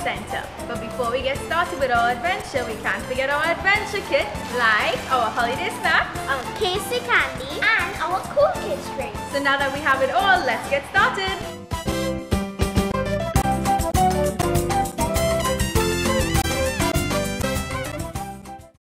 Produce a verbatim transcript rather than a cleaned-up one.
center. But before we get started with our adventure, we can't forget our adventure kit, like our holiday snack, our K C candy, and our Cool Kids drink. So now that we have it all, let's get started.